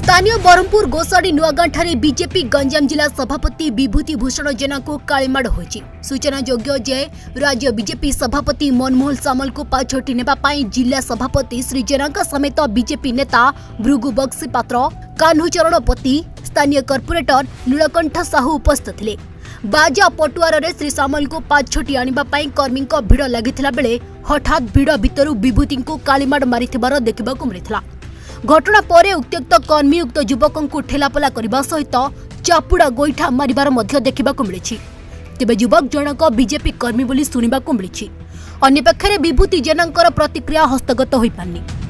स्थानीय बरहमपुर गोसाड़ी नुआगांठारे बीजेपी गंजाम जिला सभापति विभूति भूषण जेना को कालीमाड़ होइछि। सूचना योग्य जे राज्य बीजेपी सभापति मनमोहन सामल को पाछोटी नेबा पाई जिला सभापति श्री जेना समेत बीजेपी नेता भृगु बक्सी पात्र, कान्हू चरण पति, स्थानीय कॉर्पोरेटर नीलकंठ साहू उपस्थित थिले। बाजा पटुआर रे श्री सामल को पाछोटी आनिबा पाई कर्मी को भिड़ लागिथिला बेले हठात भिड़ भितरु विभूति को कालीमाड़ मारिथिबार देखिबाकू मिलिथिला। घटना पर उक्त्यक्त कर्मी उक्त युवक को ठेलापला करने सहित चापुड़ा गोईठा मारिबार मध्य देखिबाकू मिलिछि। तेबे युवक जनक बीजेपी कर्मी बोली सुनिबाकू मिलिछि। अन्यपक्षरे विभूति जेनांकर प्रतिक्रिया हस्तगत होई पारनी।